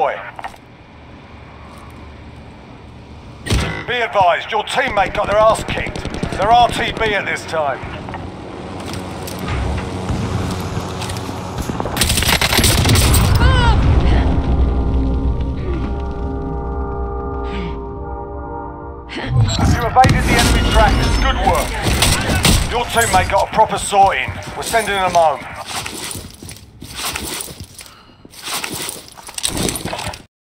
redeploy. Be advised, your teammate got their ass kicked. They're RTB at this time. You evaded the enemy trackers. Good work. Your teammate got a proper sorting. We're sending them home.